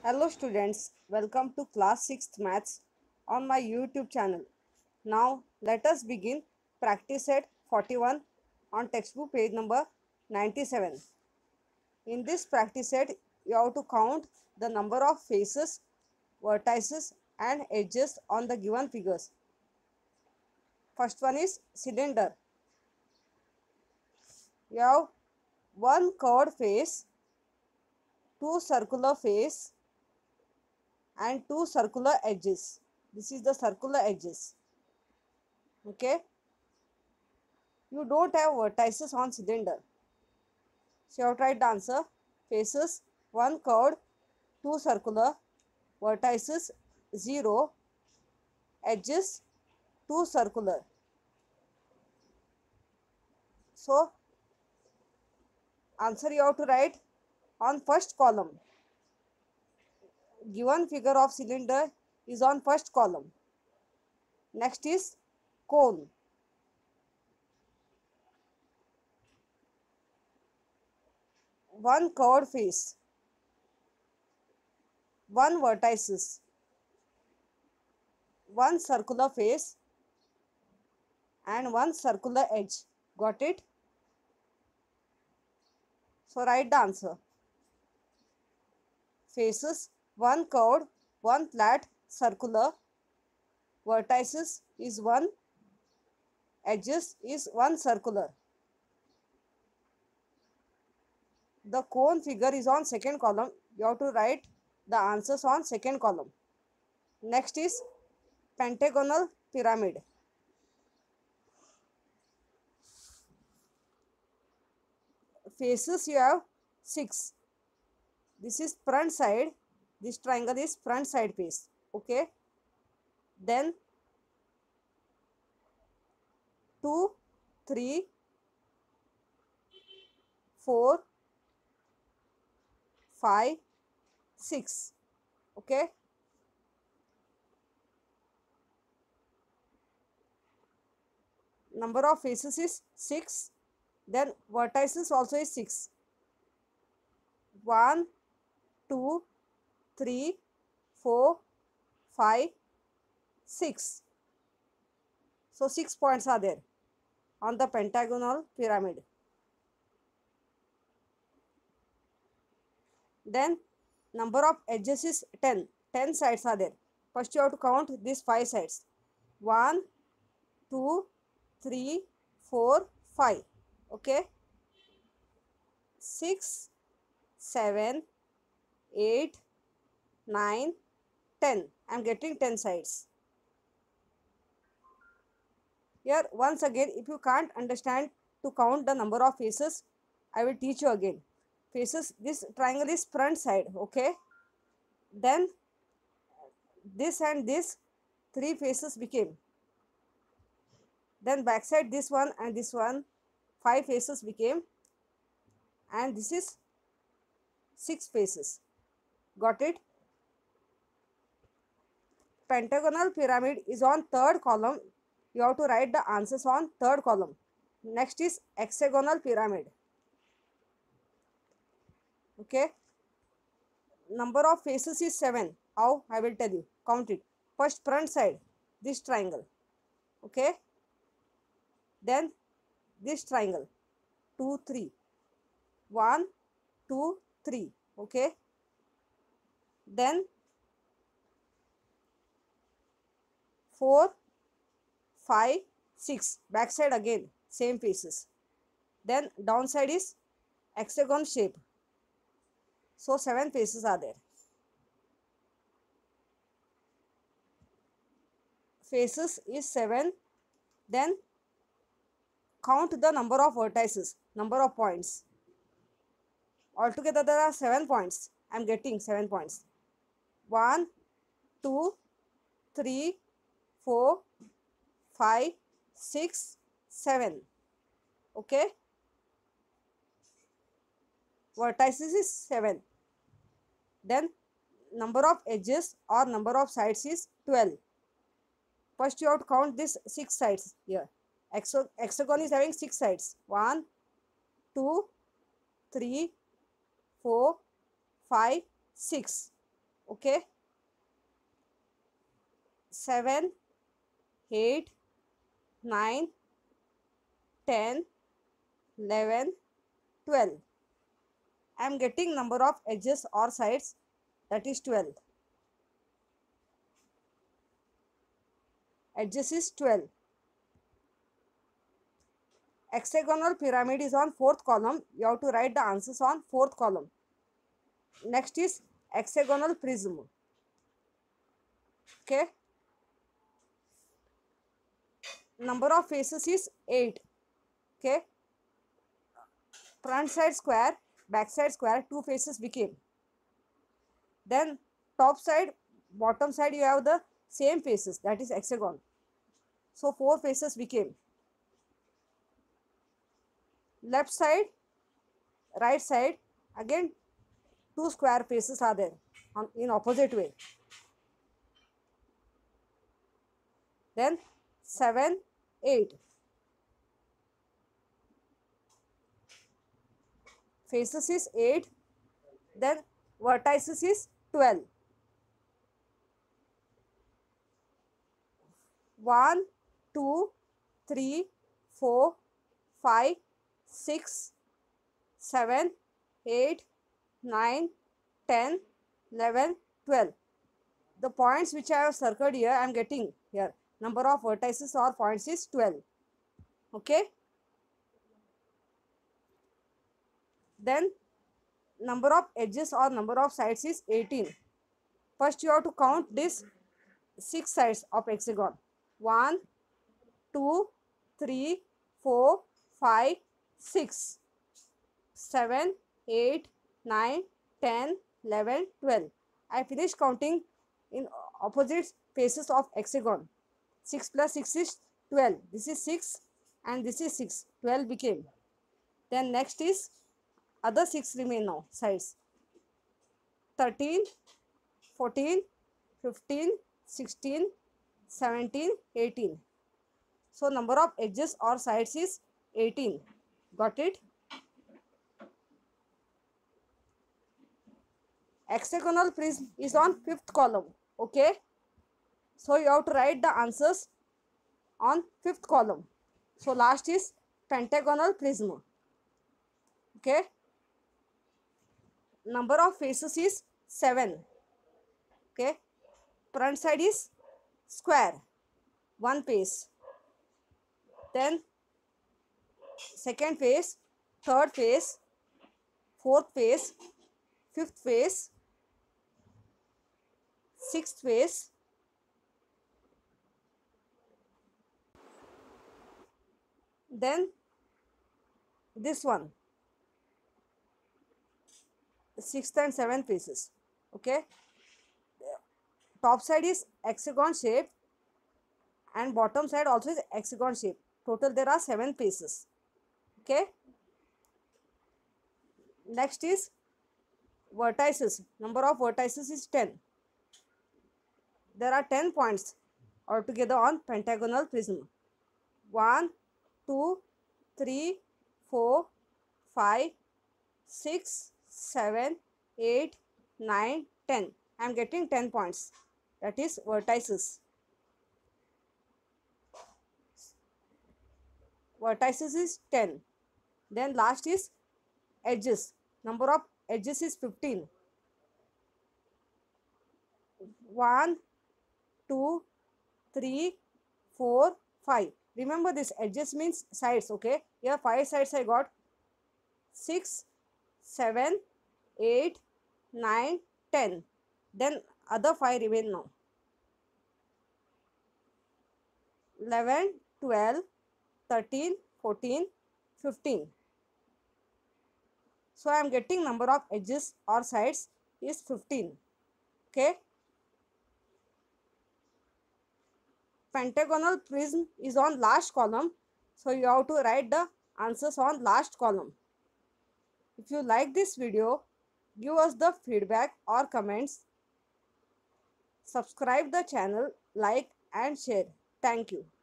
Hello students, welcome to class 6th maths on my YouTube channel. Now let us begin practice set 41 on textbook page number 97. In this practice set you have to count the number of faces, vertices and edges on the given figures. First one is cylinder. You have one curved face, two circular face and two circular edges. This is the circular edges. Okay. You don't have vertices on cylinder. So you have to write the answer. Faces 1 curved, 2 circular, vertices 0, edges 2 circular. So answer you have to write on first column. Given figure of cylinder is on first column. Next is cone. One curved face, one vertices, one circular face and one circular edge. Got it? So write the answer. Faces 1 curved, 1 flat, circular, vertices is 1, edges is 1 circular. The cone figure is on second column. You have to write the answers on second column. Next is pentagonal pyramid. Faces you have 6. This is front side. This triangle is front side face. Okay. Then 2, 3, 4, 5, 6. Okay. Number of faces is 6. Then vertices also is 6. 1, 2, 3, 4, 5, 6. So 6 points are there on the pentagonal pyramid. Then number of edges is 10. 10 sides are there. First you have to count these 5 sides. 1, 2, 3, 4, 5. Okay. 6, 7, 8, 9, 10. I am getting 10 sides. Here once again, if you can't understand to count the number of faces, I will teach you again. Faces, this triangle is front side. Okay. Then this and this 3 faces became. Then backside this one and this one 5 faces became. And this is 6 faces. Got it? Pentagonal pyramid is on third column. You have to write the answers on third column. Next is hexagonal pyramid. Okay. Number of faces is 7. How? I will tell you. Count it. First front side, this triangle. Okay. Then this triangle. 2, 3. 1, 2, 3. Okay. Then 4, 5, 6. Backside again. Same faces. Then downside is hexagon shape. So 7 faces are there. Faces is 7. Then count the number of vertices, number of points. Altogether there are 7 points. I am getting 7 points. 1, 2, 3, 4, 5, 6, 7. Okay. Vertices is 7. Then number of edges or number of sides is 12. First you have to count this 6 sides here. Hexagon is having 6 sides. 1, 2, 3, 4, 5, 6. Okay, 7, 8, 9, 10, 11, 12. I am getting number of edges or sides, that is 12. Edges is 12. Hexagonal pyramid is on fourth column. You have to write the answers on fourth column. Next is hexagonal prism. Okay. Number of faces is 8. Okay. Front side square, back side square, 2 faces became. Then top side, bottom side you have the same faces, that is hexagon. So 4 faces became. Left side, right side, again 2 square faces are there in opposite way. Then 7, 8. Faces is 8. Then vertices is 12. 1, 2, 3, 4, 5, 6, 7, 8, 9, 10, 11, 12. The points which I have circled here, I am getting here. Number of vertices or points is 12. Okay. Then number of edges or number of sides is 18. First you have to count this 6 sides of hexagon. 1, 2, 3, 4, 5, 6, 7, 8, 9, 10, 11, 12. I finished counting in opposite faces of hexagon. 6 plus 6 is 12. This is 6 and this is 6. 12 became. Then next is other 6 remain now sides. 13, 14, 15, 16, 17, 18. So number of edges or sides is 18. Got it? Hexagonal prism is on 5th column. Okay. So you have to write the answers on 5th column. So last is pentagonal prism. Okay. Number of faces is 7. Okay. Front side is square, 1 face. Then second face, third face, fourth face, fifth face, sixth face, then this one, sixth and seventh faces. Okay. Top side is hexagon shape and bottom side also is hexagon shape. Total there are 7 faces. Okay. Next is vertices. Number of vertices is 10. There are 10 points altogether on pentagonal prism. 1, 2, 3, 4, 5, 6, 7, 8, 9, 10. I am getting 10 points. That is vertices. Vertices is 10. Then last is edges. Number of edges is 15. 1, 2, 3, 4, 5. Remember this edges means sides. Okay. Here 5 sides I got. 6, 7, 8, 9, 10. Then other 5 remain now. 11, 12, 13, 14, 15. So I am getting number of edges or sides is 15. Okay. Pentagonal prism is on last column. So you have to write the answers on last column. If you like this video, give us the feedback or comments. Subscribe the channel, like and share. Thank you.